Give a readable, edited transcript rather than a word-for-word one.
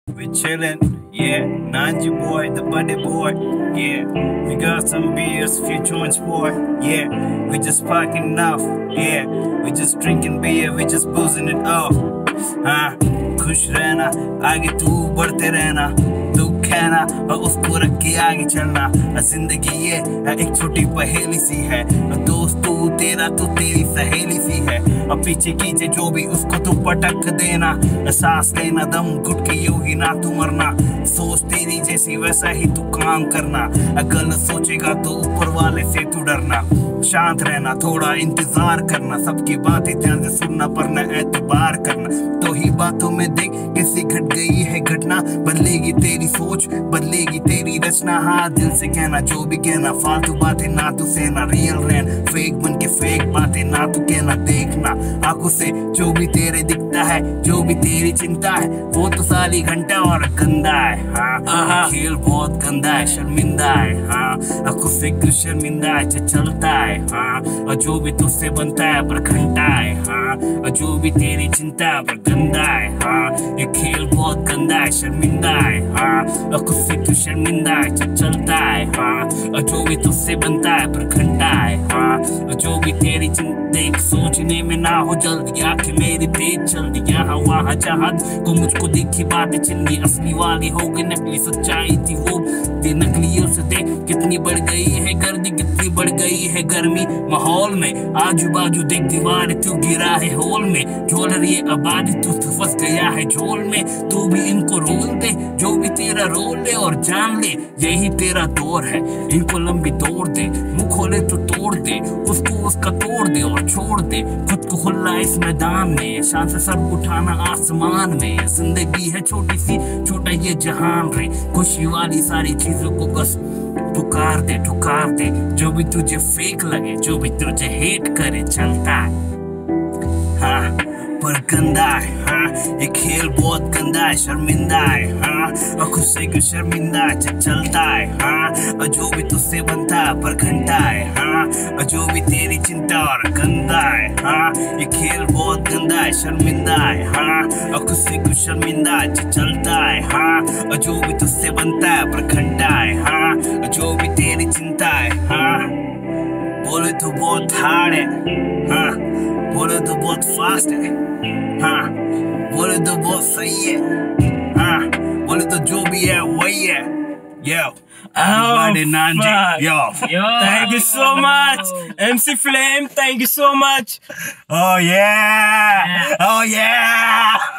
We chillin', yeah. Nanji boy, the buddy boy, yeah. We got some beers, few joints, boy, yeah. We just parking enough, yeah. We just drinking beer, we just boozing it off. हाँ, खुश रहना, आगे तू बढ़ते रहना, दुख है ना और उसको रख के आगे चलना। जिंदगी ये एक छोटी पहेली सी है, दोस्त तू तेरा तो तेरी सहेली सी है। अब पीछे कीजिए जो भी उसको तू पटक देना, सांस लेना दम घुट के यूं ही ना तू मरना। सोच तेरी जैसी वैसा ही तू काम करना, गलत सोचेगा तो ऊपर वाले से तू डरना। शांत रहना, थोड़ा इंतजार करना, सबकी बातें ध्यान से सुनना पर न एतबार करना। तो ही बातों में देख कैसी घट गई है घटना, बदलेगी तेरी सोच बदलेगी तेरी रचना। हाँ दिल से कहना जो भी कहना, फालतू बातें ना तू सहना, रियल रहना फेक बन के फेक बातें ना तू कहना। देखना आंखों से जो भी तेरे दिखता है, जो भी तेरी चिंता है, वो तो सारी घंटा और गंदा है। हाँ खेल बहुत गंदा है, शर्मिंदा है। हाँ आंखों से क्यों शर्मिंदा है, चलता है। हाँ और जो भी तुझसे बनता है पर घंटा है। हाँ और जो भी तेरी चिंता है पर गंदा है। हाँ ये खेल बहुत गंदा है, शर्मिंदा है। हाँ और खुद से क्यों शर्मिंदा है, चलता है। हाँ और जो भी तुझसे बनता है पर घंटा है। हाँ और जो भी तेरी चिंता, देख सोचने में ना हो जल्दी, आंखें मेरी तेज चल दी यहाँ वहाँ जहाँ को मुझको देखी बातें चिन्नी, असली वाली हो गई नकली। सच्चाई थी वो दे नकलियों से, देख कितनी बढ़ गई है गर्दी, कितनी बढ़ गई है गर्मी माहौल में। आजू बाजू देख दीवार तू गिरा है होल में, झोल रही है आबादी तू फंस गया है झोल में। तू भी इनको रोल दे, जो भी तेरा रोल ले और जान ले यही तेरा दौर है। इनको लंबी तोड़ दे, मुंह खोले तो तोड़ दे, उसको उसका तोड़ दे और छोड़ दे खुद को खुला इस मैदान में। शान से सर उठाना आसमान में, जिंदगी है छोटी सी छोटा ये जहान रे। खुशी वाली सारी चीजों को बस पुकार दे ठुकार दे, जो भी तुझे फेक लगे, जो भी तुझे हेट करे चलता है। हाँ पर गंदा है। हाँ ये खेल बहुत गंदा है, शर्मिंदा है। हाँ और खुद से क्यों शर्मिंदा है, चलता है। हाँ और जो भी तुझसे बनता है पर घंटा है। हाँ और जो भी तेरी चिंता और गंदा है। हाँ ये खेल बहुत गंदा है, शर्मिंदा है। हाँ और खुद से क्यों शर्मिंदा है, चलता है। हाँ और जो भी तुझसे बनता है पर घंटा है। हाँ और जो भी तेरी चिंता है। हाँ बोले तो बहुत हार्ड है, हाँ बोले तो बहुत फास्ट है, हाँ बोले तो बहुत सही है, हाँ बोले तो जो भी है वही है। Yo, Nanji, yo, thank you so much, MC Flame, thank you so much. Oh yeah, oh yeah.